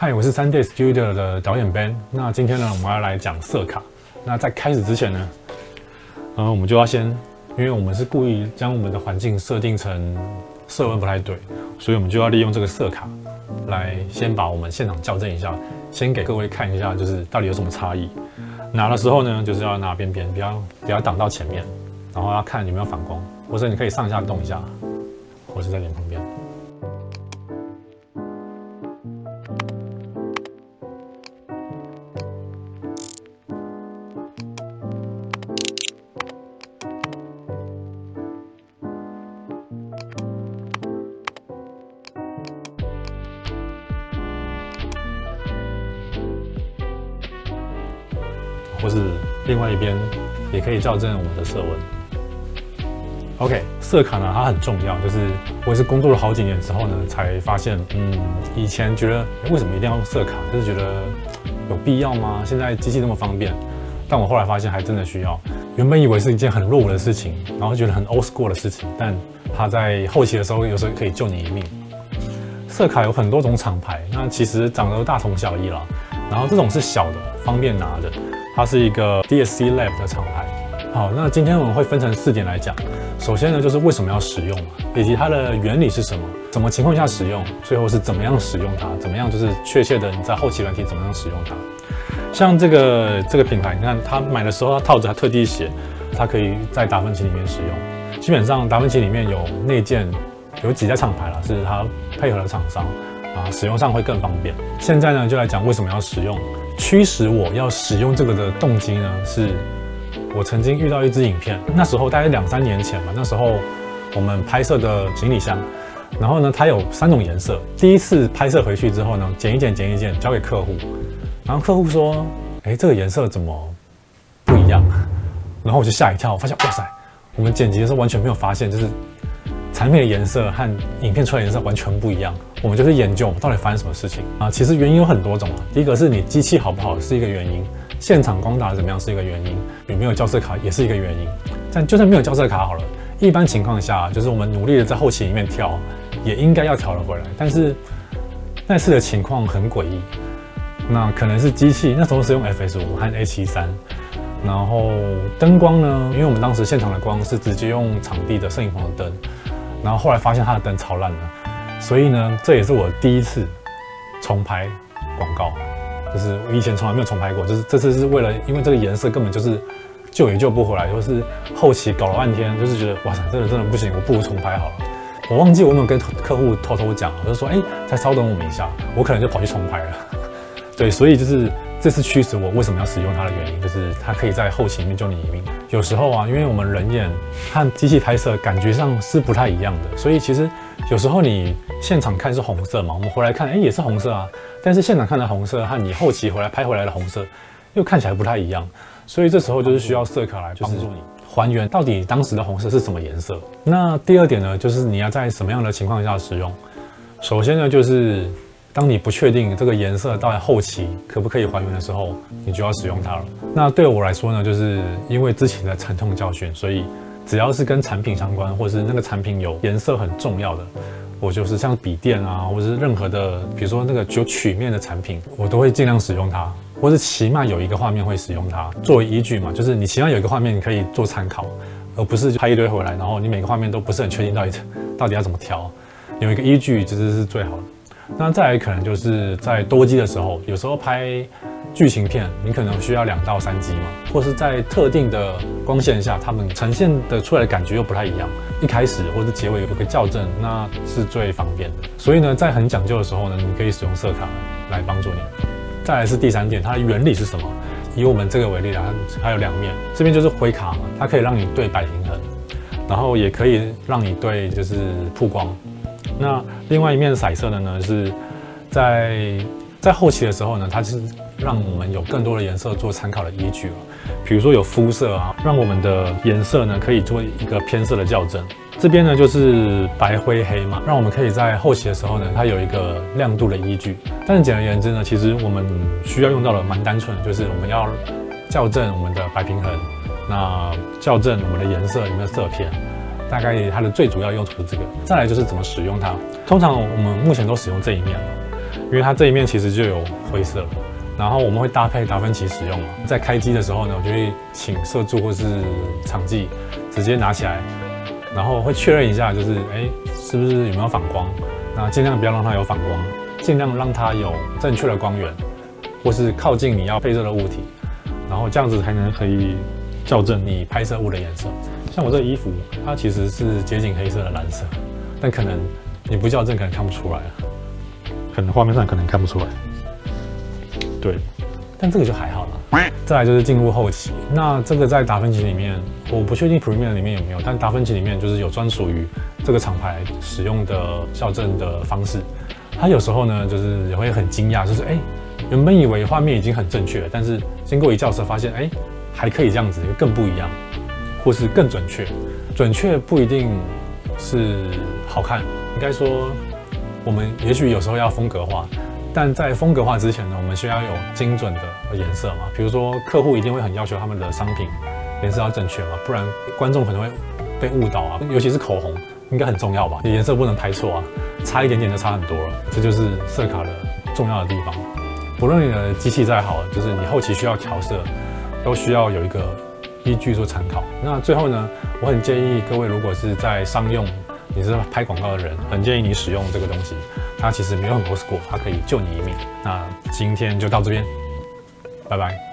嗨，我是3Day Studio 的导演 Ben。那今天呢，我们要来讲色卡。那在开始之前呢，我们就要先，因为我们是故意将我们的环境设定成色温不太对，所以我们就要利用这个色卡来先把我们现场校正一下，先给各位看一下，就是到底有什么差异。拿的时候呢，就是要拿边边，不要挡到前面，然后要看有没有反光，或者你可以上下动一下，或是在脸旁边。或是另外一边也可以校正我们的色温。OK， 色卡呢它很重要，就是我也是工作了好几年之后呢，才发现，以前觉得为什么一定要用色卡，就是觉得有必要吗？现在机器那么方便，但我后来发现还真的需要。原本以为是一件很落伍的事情，然后觉得很 old school 的事情，但它在后期的时候，有时候可以救你一命。色卡有很多种厂牌，那其实长得都大同小异啦。然后这种是小的，方便拿的，它是一个 DSC Lab 的厂牌。好，那今天我们会分成4点来讲。首先呢，就是为什么要使用嘛，以及它的原理是什么，什么情况下使用，最后是怎么样使用它，怎么样就是确切的你在后期软体怎么样使用它。像这个品牌，你看它买的时候，它套着它特地写，它可以在达芬奇里面使用。基本上达芬奇里面有内建，有几家厂牌啦，是它配合的厂商。使用上会更方便。现在呢，就来讲为什么要使用。驱使我要使用这个的动机呢，是我曾经遇到一支影片，那时候大概2、3年前吧。那时候我们拍摄的行李箱，然后呢，它有3种颜色。第一次拍摄回去之后呢，剪一剪，交给客户，然后客户说：“哎，这个颜色怎么不一样？”然后我就吓一跳，我发现哇塞，我们剪辑的时候完全没有发现，就是产品的颜色和影片出来的颜色完全不一样。我们就是研究到底发生什么事情啊。其实原因有很多种啊。第一个是你机器好不好是一个原因，现场光打怎么样是一个原因，有没有校色卡也是一个原因。但就算没有校色卡好了，一般情况下就是我们努力的在后期里面调，也应该要调得回来。但是那次的情况很诡异，那可能是机器那时候是用 FS5 和 A73，然后灯光呢，因为我们当时现场的光是直接用场地的摄影棚的灯，然后后来发现它的灯超烂的。所以呢，这也是我第一次重拍广告，就是我以前从来没有重拍过，就是这次是为了，因为这个颜色根本就是救也救不回来，就是后期搞了半天，就是觉得哇塞，真的不行，我不如重拍好了。我忘记我有没有跟客户偷偷讲，我就说再稍等我们一下，我可能就跑去重拍了。对，所以就是这是驱使我为什么要使用它的原因，就是它可以在后期里面救你一命。有时候啊，因为我们人眼和机器拍摄感觉上是不太一样的，所以其实有时候你现场看是红色嘛，我们回来看，也是红色啊。但是现场看的红色和你后期拍回来的红色又看起来不太一样，所以这时候就是需要色卡来帮助你还原到底当时的红色是什么颜色。那第二点呢，就是你要在什么样的情况下使用。首先呢，就是当你不确定这个颜色到后期可不可以还原的时候，你就要使用它了。那对我来说呢，就是因为之前的惨痛教训，所以只要是跟产品相关，或是那个产品有颜色很重要的，我就是像笔电啊，或者是任何的，比如说那个有曲面的产品，我都会尽量使用它，或是起码有一个画面会使用它作为依据嘛，就是你起码有一个画面你可以做参考，而不是拍一堆回来，然后你每个画面都不是很确定到底要怎么调，有一个依据其实是最好的。那再来可能就是在多机的时候，有时候拍剧情片，你可能需要2到3机嘛，或是在特定的光线下，它们呈现的出来的感觉又不太一样。一开始或者结尾有个校正，那是最方便的。所以呢，在很讲究的时候呢，你可以使用色卡来帮助你。再来是第3点，它的原理是什么？以我们这个为例啦，它有2面，这边就是灰卡嘛，它可以让你对摆平衡，然后也可以让你对就是曝光。那另外一面彩色的呢，是在后期的时候呢，它是让我们有更多的颜色做参考的依据了。比如说有肤色啊，让我们的颜色呢可以做一个偏色的校正。这边呢就是白灰黑嘛，让我们可以在后期的时候呢，它有一个亮度的依据。但是简而言之呢，其实我们需要用到的蛮单纯的，就是我们要校正我们的白平衡，那校正我们的颜色有没有色偏。大概它的最主要用途是这个。再来就是怎么使用它。通常我们目前都使用这一面了。 因为它这一面其实就有灰色了。然后我们会搭配达芬奇使用嘛，在开机的时候呢，我就会请摄助或是场记直接拿起来，然后会确认一下，就是是不是有没有反光，那尽量不要让它有反光，尽量让它有正确的光源，或是靠近你要配摄的物体，然后这样子才能可以校正你拍摄物的颜色。像我这衣服，它其实是接近黑色的蓝色，但可能你不校正可能看不出来，可能画面上可能看不出来。对，但这个就还好啦。再来就是进入后期，那这个在达芬奇里面，我不确定 Premiere 里面有没有，但达芬奇里面就是有专属于这个厂牌使用的校正的方式。它有时候呢，就是也会很惊讶，就是原本以为画面已经很正确了，但是经过一校色发现，还可以这样子，更不一样，或是更准确。准确不一定是好看，应该说我们也许有时候要风格化。但在风格化之前呢，我们需要有精准的颜色嘛。比如说，客户一定会很要求他们的商品颜色要正确嘛，不然观众可能会被误导啊。尤其是口红，应该很重要吧？你颜色不能拍错啊，差一点点就差很多了。这就是色卡的重要的地方。不论你的机器再好，就是你后期需要调色，都需要有一个依据做参考。那最后呢，我很建议各位，如果是在商用，你是拍广告的人，很建议你使用这个东西。它其实没有很old school，它可以救你一命。那今天就到这边，拜拜。